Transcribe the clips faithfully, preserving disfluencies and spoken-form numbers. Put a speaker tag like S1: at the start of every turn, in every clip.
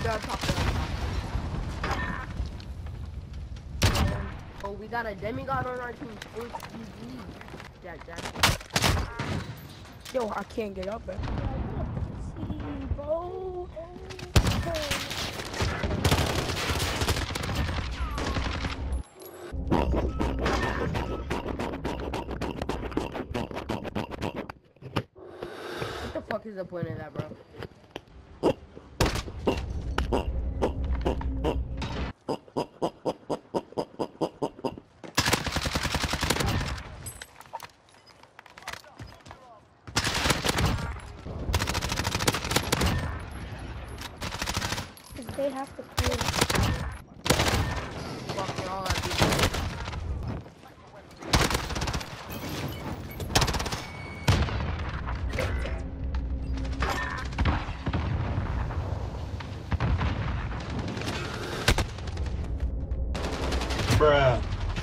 S1: gotta talk to them. Oh, we got a demigod on our team. H D D. Jack, Jack.
S2: Yo, I can't get up, man. See, bro.
S1: What the fuck is the point of that, bro?
S2: They have to play.
S1: Fucking all that people.
S3: Bruh.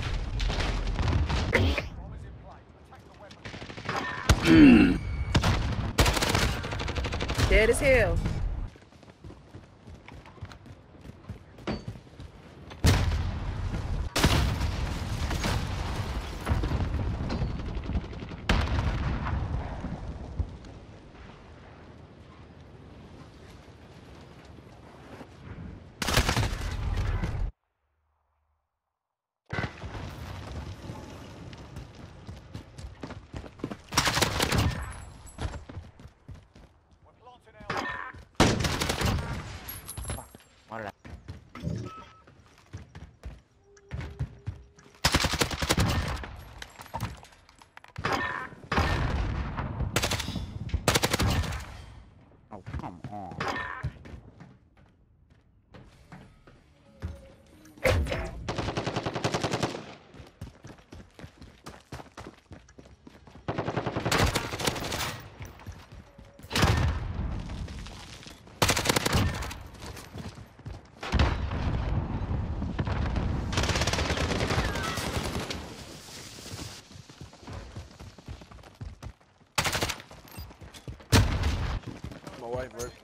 S4: Dead as hell.
S5: Oh, come on.
S6: My wife works.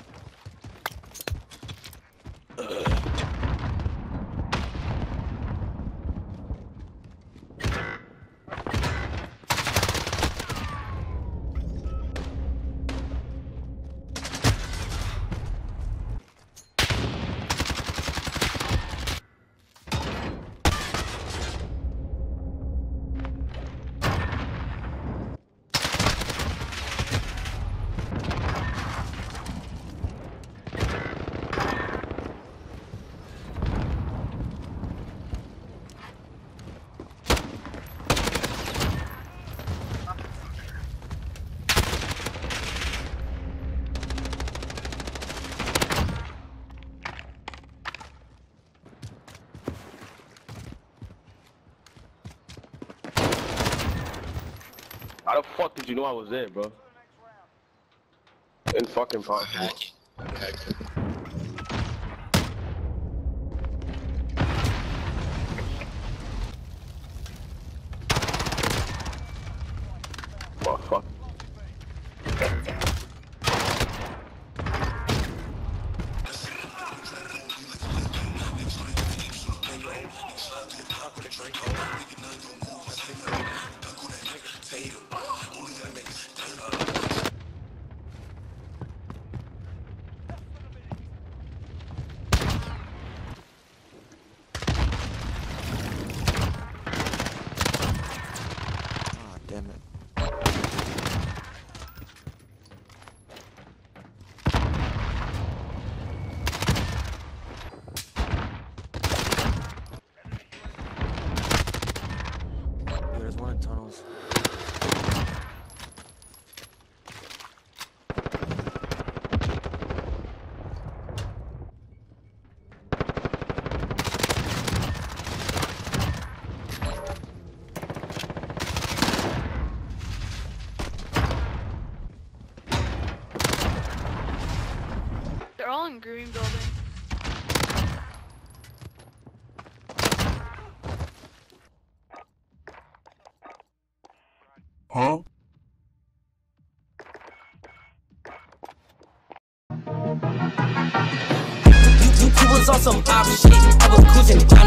S7: How the fuck did you know I was there, bro? In fucking podcast. Oh, fuck.
S5: Ah, damn it. Yo, there's one in tunnels.
S8: They're all in green building.
S3: Huh? on some op shit. I was cruising.